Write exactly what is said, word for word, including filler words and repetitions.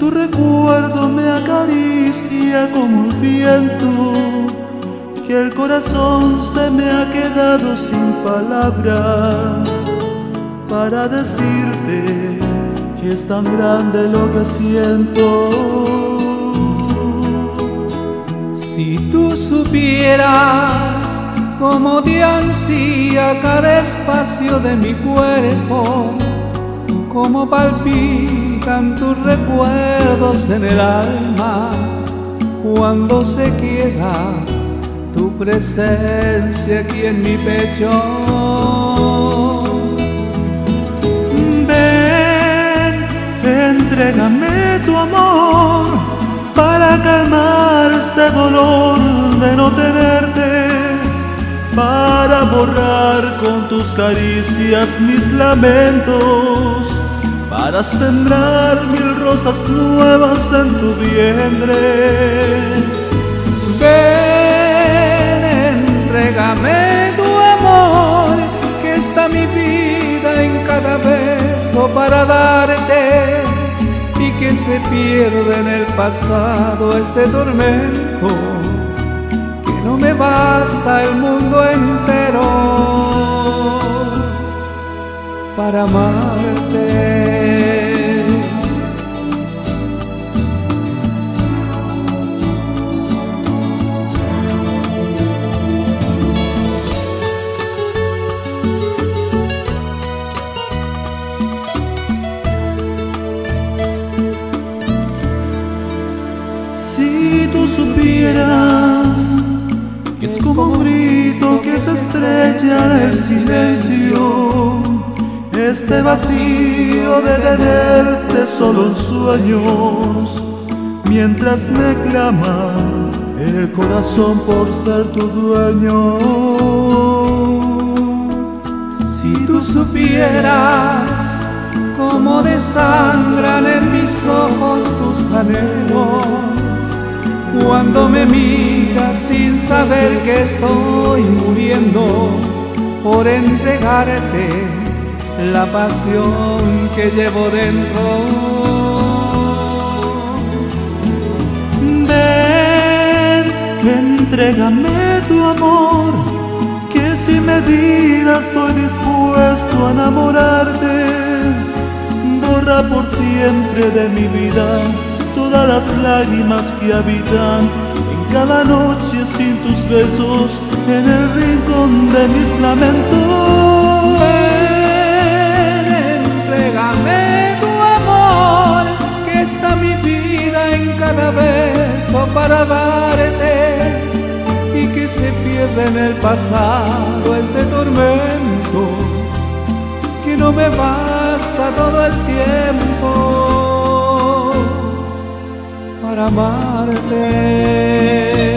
tu recuerdo me acaricia como el viento, que el corazón se me ha quedado sin palabras para decirte que es tan grande lo que siento. Si tú supieras cómo te ansía cada espacio de mi cuerpo, cómo palpitan tus recuerdos en el alma cuando se queda tu presencia aquí en mi pecho. Ven, entrégame tu amor para calmar este dolor de no tenerte, para borrar con tus caricias mis lamentos, para sembrar mil rosas nuevas en tu vientre. Ven, entrégame tu amor, que está mi vida en cada beso para darte, y que se pierde en el pasado este tormento, que no me basta el mundo entero para amarte. Si tú supieras que es como un grito que se estrella en el silencio, este vacío de tenerte solo en sueños, mientras me clama el corazón por ser tu dueño. Si tú supieras cómo desangran en mis ojos tus anhelos, cuando me miras sin saber que estoy muriendo por entregarte la pasión que llevo dentro. Ven, entrégame tu amor, que sin medida estoy dispuesto a enamorarte. Borra por siempre de mi vida todas las lágrimas que habitan en cada noche sin tus besos en el rincón de mis lamentos. Ven, entrégame tu amor, que está mi vida en cada beso para darte, y que se pierde en el pasado este tormento, que no me basta todo el tiempo para amarte.